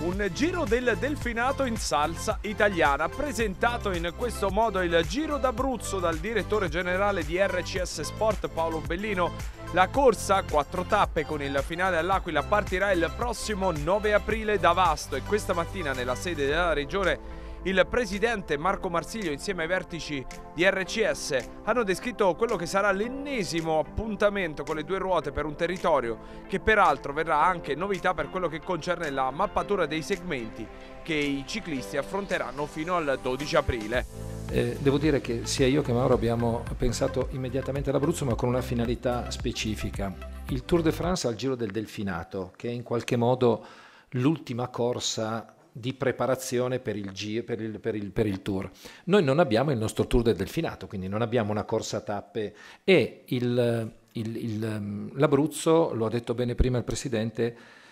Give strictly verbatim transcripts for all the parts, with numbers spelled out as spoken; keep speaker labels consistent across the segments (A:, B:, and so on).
A: Un giro del delfinato in salsa italiana, presentato in questo modo il Giro d'Abruzzo dal direttore generale di R C S Sport Paolo Bellino. La corsa, quattro tappe con il finale all'Aquila, partirà il prossimo nove aprile da Vasto e questa mattina nella sede della regione il presidente Marco Marsiglio insieme ai vertici di R C S hanno descritto quello che sarà l'ennesimo appuntamento con le due ruote per un territorio che peraltro verrà anche novità per quello che concerne la mappatura dei segmenti che i ciclisti affronteranno fino al dodici aprile.
B: Eh, devo dire che sia io che Mauro abbiamo pensato immediatamente all'Abruzzo, ma con una finalità specifica. Il Tour de France al Giro del Delfinato, che è in qualche modo l'ultima corsa di preparazione per il, G, per, il, per, il, per il Tour. Noi non abbiamo il nostro Tour del Delfinato, quindi non abbiamo una corsa a tappe e il, il, il, l'Abruzzo, lo ha detto bene prima il Presidente,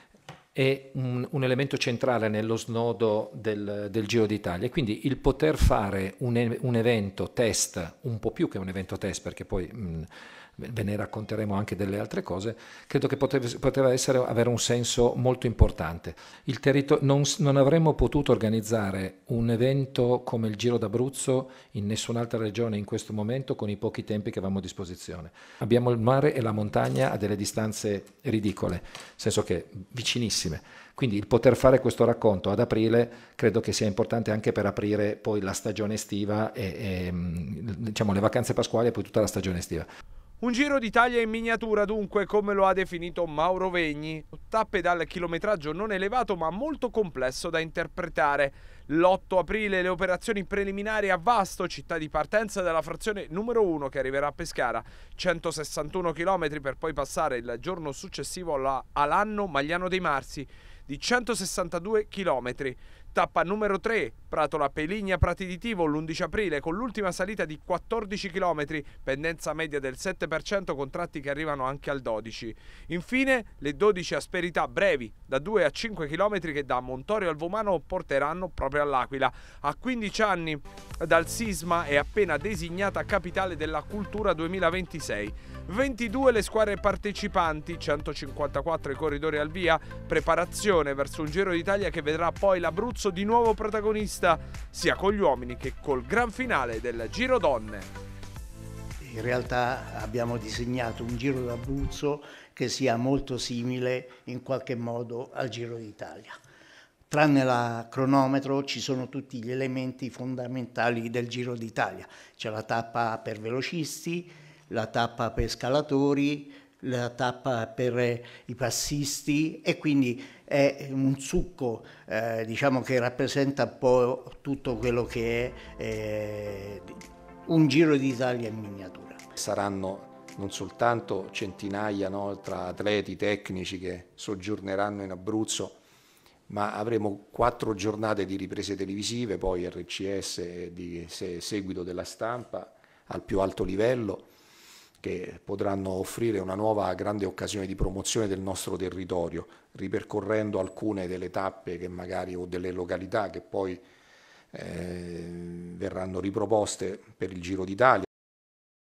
B: è un, un elemento centrale nello snodo del, del Giro d'Italia, quindi il poter fare un, un evento test, un po' più che un evento test, perché poi mh, ve ne racconteremo anche delle altre cose, credo che poteva, poteva essere, avere un senso molto importante. Il territorio, non, non avremmo potuto organizzare un evento come il Giro d'Abruzzo in nessun'altra regione in questo momento con i pochi tempi che avevamo a disposizione. Abbiamo il mare e la montagna a delle distanze ridicole, nel senso che vicinissime. Quindi il poter fare questo racconto ad aprile credo che sia importante anche per aprire poi la stagione estiva e, e diciamo le vacanze pasquali e poi tutta la stagione estiva.
A: Un Giro d'Italia in miniatura dunque, come lo ha definito Mauro Vegni, tappe dal chilometraggio non elevato ma molto complesso da interpretare. L'otto aprile le operazioni preliminari a Vasto, città di partenza della frazione numero uno che arriverà a Pescara, centosessantuno chilometri per poi passare il giorno successivo alla, all'anno Magliano dei Marsi di centosessantadue chilometri. Tappa numero tre, Pratola Peligna Prati di Tivo l'undici aprile con l'ultima salita di quattordici chilometri, pendenza media del sette per cento con tratti che arrivano anche al dodici. Infine le dodici asperità brevi da due a cinque chilometri che da Montorio al Vomano porteranno proprio all'Aquila. A quindici anni dal sisma è appena designata capitale della cultura duemilaventisei. ventidue le squadre partecipanti, centocinquantaquattro i corridori al via, preparazione verso un Giro d'Italia che vedrà poi l'Abruzzo di nuovo protagonista sia con gli uomini che col gran finale del Giro Donne.
C: In realtà abbiamo disegnato un Giro d'Abruzzo che sia molto simile in qualche modo al Giro d'Italia. Tranne la cronometro ci sono tutti gli elementi fondamentali del Giro d'Italia. C'è la tappa per velocisti, la tappa per scalatori, la tappa per i passisti e quindi è un succo eh, diciamo che rappresenta un po' tutto quello che è eh, un Giro d'Italia in miniatura.
D: Saranno non soltanto centinaia, no, tra atleti tecnici che soggiorneranno in Abruzzo, ma avremo quattro giornate di riprese televisive, poi R C S di seguito della stampa al più alto livello, che potranno offrire una nuova grande occasione di promozione del nostro territorio, ripercorrendo alcune delle tappe che magari o delle località che poi eh, verranno riproposte per il Giro d'Italia.